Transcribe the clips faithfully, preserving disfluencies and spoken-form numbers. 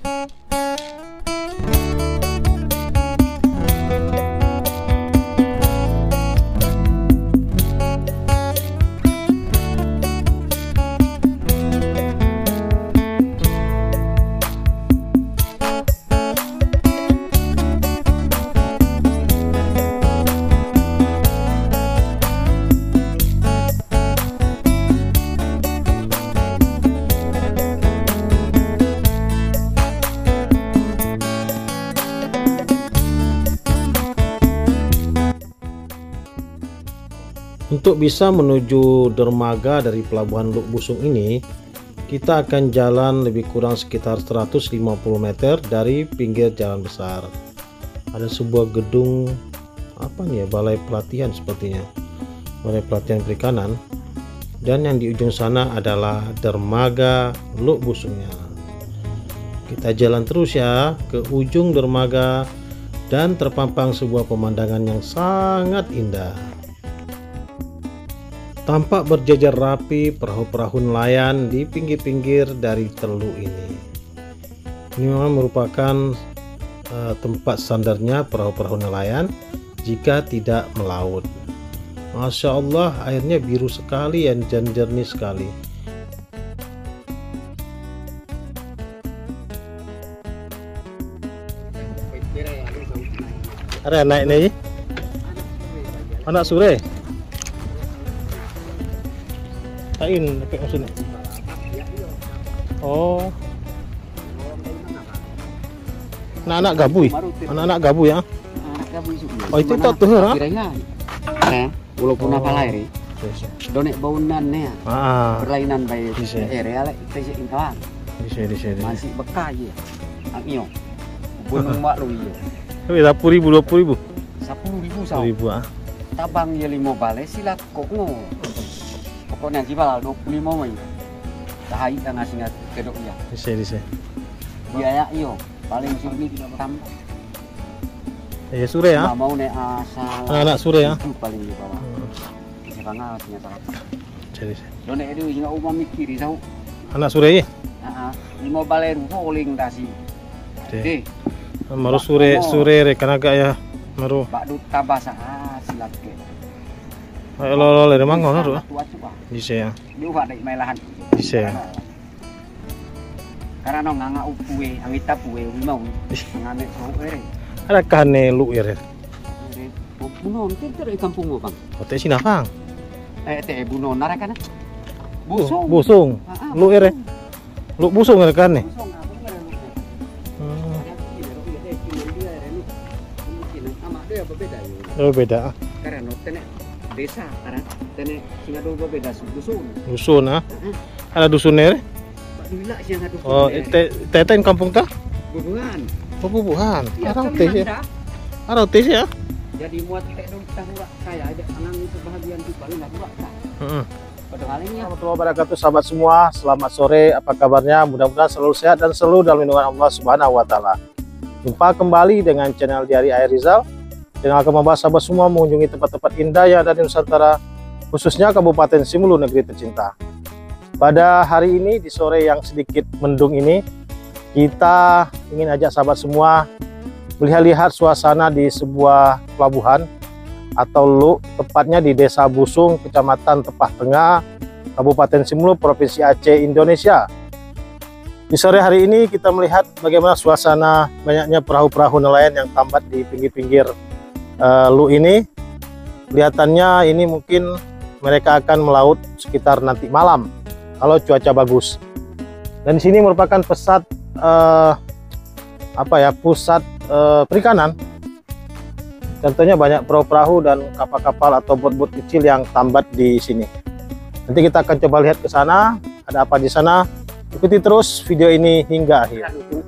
Untuk bisa menuju dermaga dari Pelabuhan Luk Busung ini, kita akan jalan lebih kurang sekitar seratus lima puluh meter dari pinggir jalan besar. Ada sebuah gedung apa nih ya, balai pelatihan sepertinya, balai pelatihan perikanan. Dan yang di ujung sana adalah dermaga Luk Busungnya. Kita jalan terus ya ke ujung dermaga dan terpampang sebuah pemandangan yang sangat indah. Tampak berjajar rapi perahu-perahu nelayan di pinggir-pinggir dari teluk ini. Ini memang merupakan uh, tempat sandarnya perahu-perahu nelayan jika tidak melaut. Masya Allah, airnya biru sekali dan jernih sekali. Ada naik nih, anak sore. Tain, pakai maksudnya. Oh, anak-anak gabu, anak-anak gabu ya. Oh itu tak tuh ya? Walaupun apa lain, donek baunan ya, berlainan bayi area lek tejek intawan. Bisa, bisa, masih bekas ya, angio, gunung mak lu ya. Tapi dapur ribu, dua puluh ribu, sepuluh ribu sah. Ribu ah. Tabang ya lima balai silat kok ngo. Pokoknya kibal dua puluh lima mai. Tahai dah ngasih ngat kedok ya. Bisa, bisa. Biaya iyo paling sini tambah. Ya sore ya. Mau nek asal. Anak sore ya. Paling di bawah. Bisa banget ternyata. Jadi. Donek itu hingga umam mikir tahu. Anak sore ya. Heeh. Lima balai rolling dasi. Deh. Maru sore sore rekan agak ya. Maru. Bak du tabasa silat ke. Ayo lo lo le mang ngono ro. Bisa ya. Dia udah naik mailahan. Bisa ya. Karena no nganga upuwe, angita puwe mau ngame soe. Ada kane lu ya. Bunon itu dari kampung gua, Bang. Hotel Sinafang. Eh teh bunon nara kana. Busung. Busung. Lu ya. Lu busung kan nih. Oh beda. Karena tenek desa, karena tenek Singado beda dusun. Dusun ah. Ada dusunnya? Oh, teten kampung ta? Bubuhan. Oh, bubuhan. Arau teh ya. Arau teh ya. Jadi muat teh dong kita kaya aja anang sebahagian di paling enggak buat. Heeh. Pada kalinya warahmatullahi wabarakatuh sahabat semua. Selamat sore, apa kabarnya? Mudah-mudahan selalu sehat dan selalu dalam lindungan Allah Subhanahu wa taala. Jumpa kembali dengan channel Diari Air Rizal. Yang akan membahas sahabat semua mengunjungi tempat-tempat indah yang ada di Nusantara, khususnya Kabupaten Simelu, negeri tercinta. Pada hari ini, di sore yang sedikit mendung ini, kita ingin ajak sahabat semua melihat-lihat suasana di sebuah pelabuhan atau Luk, tepatnya di Desa Busung, Kecamatan Tepah Tengah, Kabupaten Simelu, Provinsi Aceh, Indonesia. Di sore hari ini kita melihat bagaimana suasana banyaknya perahu-perahu nelayan yang tambat di pinggir-pinggir Uh, Luk ini. Kelihatannya ini mungkin mereka akan melaut sekitar nanti malam kalau cuaca bagus. Dan di sini merupakan pusat uh, apa ya pusat uh, perikanan. Contohnya banyak perahu-perahu dan kapal-kapal atau bot-bot kecil yang tambat di sini. Nanti kita akan coba lihat ke sana, ada apa di sana. Ikuti terus video ini hingga akhir.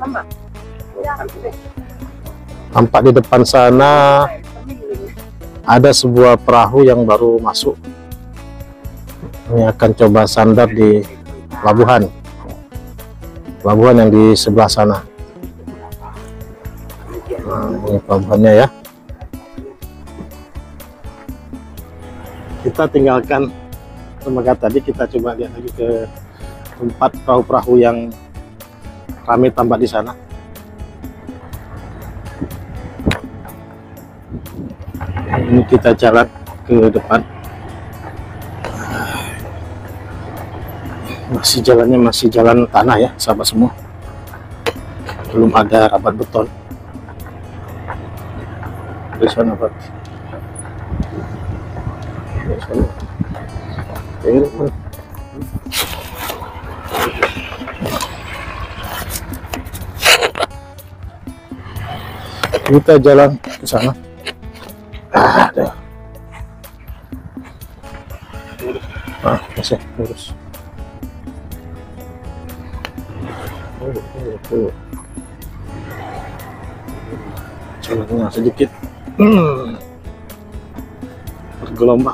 Tampak di depan sana ada sebuah perahu yang baru masuk. Ini akan coba sandar di pelabuhan. Pelabuhan yang di sebelah sana. Nah, ini pelabuhannya ya. Kita tinggalkan dermaga tadi, kita coba lihat lagi ke tempat perahu-perahu yang Kami tampak di sana. Ini kita jalan ke depan. Masih jalannya masih jalan tanah ya, sahabat semua. Belum ada rabat beton. Di sana, Pak. Di sana. Ini, Pak. Kita jalan ke sana. Ah, ada. Ah, masih lurus. Jalannya sedikit hmm, bergelombang.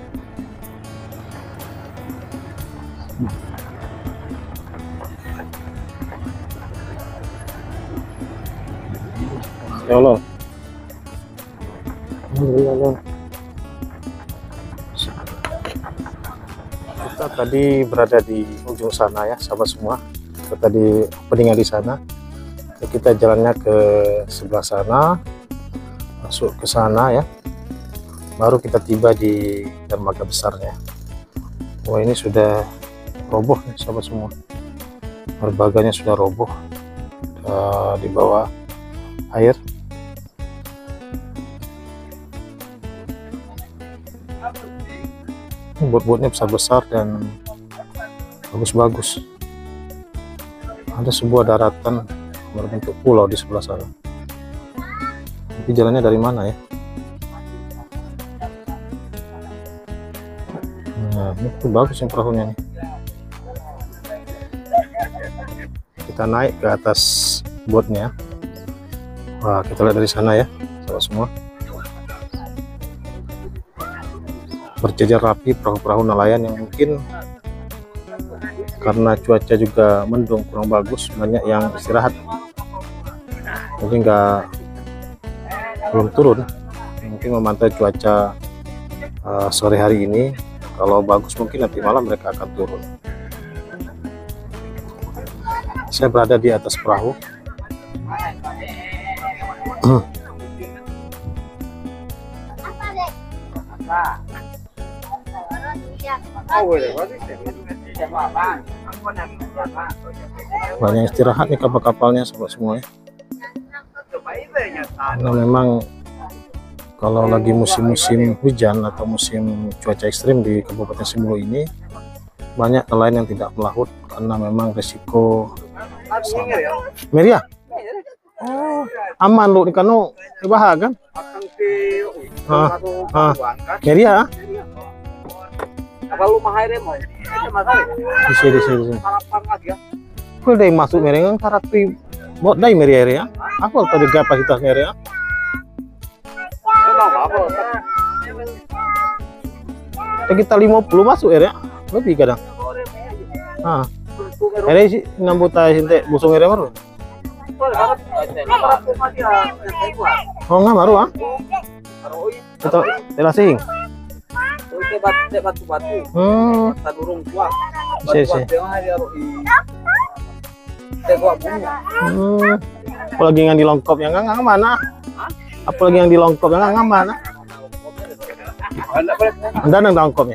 Ya Allah. Ya Allah. Kita tadi berada di ujung sana ya, sahabat semua. Kita tadi peningan di sana. Kita jalannya ke sebelah sana, masuk ke sana ya. Baru kita tiba di dermaga besarnya. Wah, ini sudah roboh nih, sahabat semua. Derbaganya sudah roboh uh, di bawah air. Bot-botnya besar-besar dan bagus-bagus. Ada sebuah daratan berbentuk pulau di sebelah sana. Tapi jalannya dari mana ya? Nah, ini tuh bagus yang perahunya nih. Kita naik ke atas botnya. Wah, kita lihat dari sana ya, sahabat semua. Berjejer rapi perahu-perahu nelayan yang mungkin karena cuaca juga mendung kurang bagus, banyak yang istirahat. Jadi nggak belum turun, mungkin memantau cuaca uh, sore hari ini. Kalau bagus mungkin nanti malam mereka akan turun. Saya berada di atas perahu. Banyak istirahat nih kapal-kapalnya semua ya. Karena memang kalau lagi musim-musim hujan atau musim cuaca ekstrim di Kabupaten Simbolo ini, banyak nelayan yang tidak melaut karena memang resiko. Meria? Oh, aman lu di kanu bahag kan? Ah, ah, Meria? Kalau mahal mo, di sini, di sini. Kau dah masuk mereka karakter buat dah Meria ya? Aku tahu juga kapasitas Meria. Kita lima puluh masuk ya? Lebih kadang. Ah, ada sih enam buta sinte busung Meria baru. Oh nggak baru ah? Itu telasing. Batu-batu. Hmm. Tadurung kuat. Si si. Hmm. Apalagi yang di longkop yang nggak mana? Apalagi yang di longkop yang nggak mana? Anda nang longkopnya?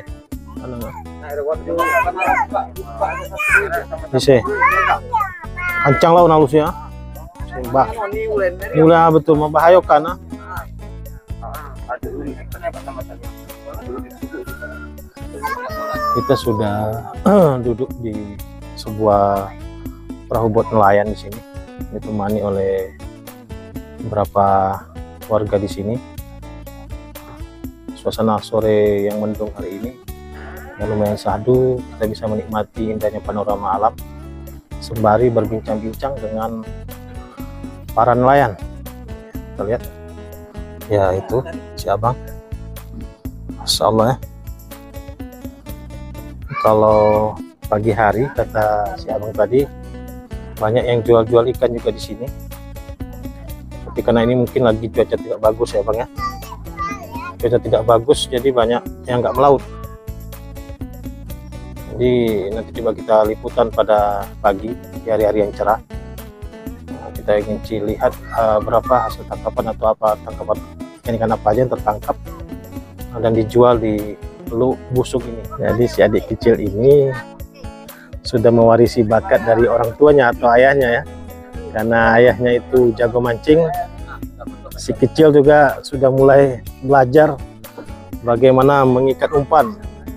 Si. Kencang laut halus ya. Bah. Mulai betul membahayakan ah. Kita sudah uh, duduk di sebuah perahu bot nelayan di sini, ditemani oleh beberapa warga di sini. Suasana sore yang mendung hari ini yang lumayan sahdu, kita bisa menikmati indahnya panorama alam sembari berbincang-bincang dengan para nelayan. Kita lihat, ya itu si abang, Masya Allah ya. Kalau pagi hari kata si abang tadi banyak yang jual-jual ikan juga di sini. Tapi karena ini mungkin lagi cuaca tidak bagus ya bang ya. Cuaca tidak bagus jadi banyak yang nggak melaut. Jadi nanti coba kita liputan pada pagi di hari-hari yang cerah. kita ingin lihat uh, berapa hasil tangkapan atau apa tangkapan ikan apa aja yang tertangkap dan dijual di Teluk Busung ini. Jadi si adik kecil ini sudah mewarisi bakat dari orang tuanya atau ayahnya ya, karena ayahnya itu jago mancing. Si kecil juga sudah mulai belajar bagaimana mengikat umpan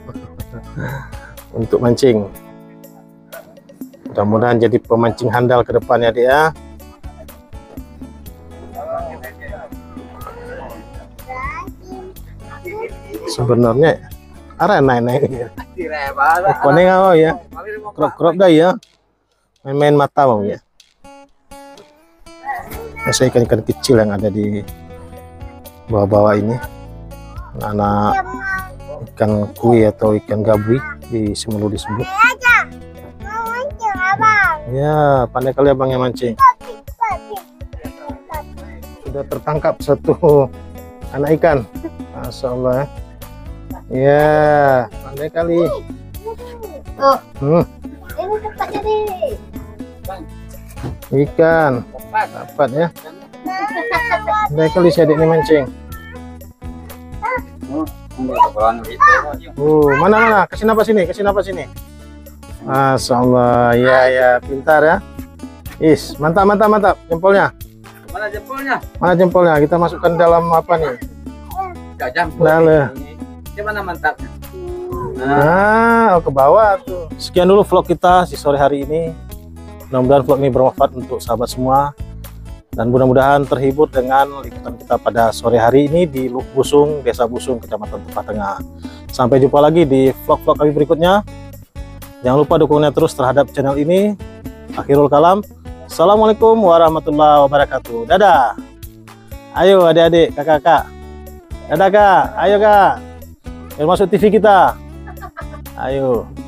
untuk mancing. Mudah-mudahan jadi pemancing handal ke depannya dia. Sebenarnya arah naik-naik ya. Koneng apa ya? Krop-krop dah ya. Main-main mata mau ya. Saya ikan-ikan kecil yang ada di bawah-bawah ini. Anak ikan kui atau ikan gabui di Semelu disebut. Ya, pandai kali abang yang mancing. Sudah tertangkap satu anak ikan. Masya Allah. Ya, pandai kali. Oh, Hmm, ini cepat jadi. ikan dapat ya. Pandai kali si adik ini mancing. Oh, mana mana? Kesini apa sini? Kesini apa sini? Masya Allah, ya ya, pintar ya. Is, mantap mantap mantap. Jempolnya. Mana jempolnya? Mana jempolnya? Kita masukkan dalam apa nih? Gak jempol. Lalu. Gimana mantapnya? Nah, oh, ke bawah tuh. Sekian dulu vlog kita di sore hari ini. Mudah-mudahan vlog ini bermanfaat untuk sahabat semua. Dan mudah-mudahan terhibur dengan liputan kita pada sore hari ini di Teluk Busung, Desa Busung, Kecamatan Tumpah Tengah. Sampai jumpa lagi di vlog-vlog kami berikutnya. Jangan lupa dukungannya terus terhadap channel ini. Akhirul kalam. Assalamualaikum warahmatullahi wabarakatuh. Dadah. Ayo adik-adik, kakak-kakak. Dadah kak. Ayo kak. Biar masuk T V kita. Ayo.